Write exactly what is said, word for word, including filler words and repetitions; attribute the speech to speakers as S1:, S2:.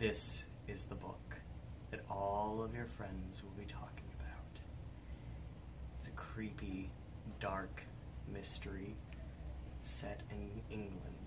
S1: This is the book that all of your friends will be talking about. It's a creepy, dark mystery set in England